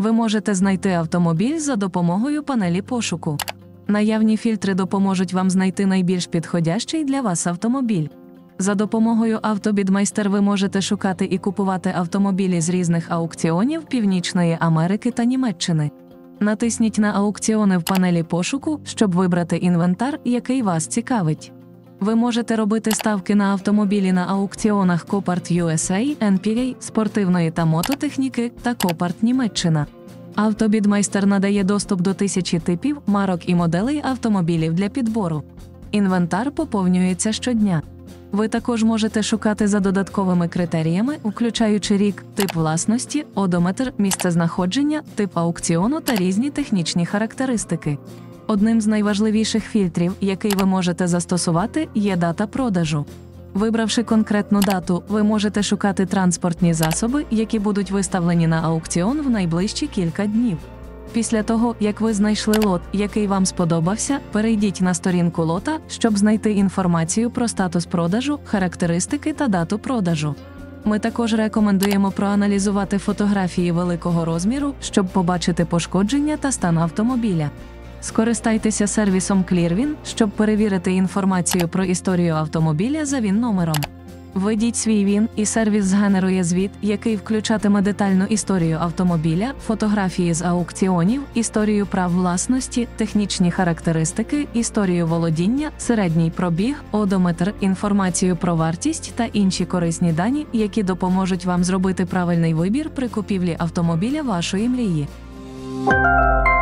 Ви можете знайти автомобіль за допомогою панелі пошуку. Наявні фільтри допоможуть вам знайти найбільш підходящий для вас автомобіль. За допомогою Автобідмайстер ви можете шукати і купувати автомобілі з різних аукціонів Північної Америки та Німеччини. Натисніть на аукціони в панелі пошуку, щоб вибрати інвентар, який вас цікавить. Ви можете робити ставки на автомобілі на аукціонах Copart USA, NPA, спортивної та мототехніки та Copart Німеччина. Автобідмайстер надає доступ до 1000 типів, марок і моделей автомобілів для підбору. Інвентар поповнюється щодня. Ви також можете шукати за додатковими критеріями, включаючи рік, тип власності, одометр, місцезнаходження, тип аукціону та різні технічні характеристики. Одним з найважливіших фільтрів, який ви можете застосувати, є дата продажу. Вибравши конкретну дату, ви можете шукати транспортні засоби, які будуть виставлені на аукціон в найближчі кілька днів. Після того, як ви знайшли лот, який вам сподобався, перейдіть на сторінку лота, щоб знайти інформацію про статус продажу, характеристики та дату продажу. Ми також рекомендуємо проаналізувати фотографії великого розміру, щоб побачити пошкодження та стан автомобіля. Скористайтеся сервісом Clearvin, щоб перевірити інформацію про історію автомобіля за VIN-номером. Введіть свій VIN, і сервіс згенерує звіт, який включатиме детальну історію автомобіля, фотографії з аукціонів, історію прав власності, технічні характеристики, історію володіння, середній пробіг, одометр, інформацію про вартість та інші корисні дані, які допоможуть вам зробити правильний вибір при купівлі автомобіля вашої мрії.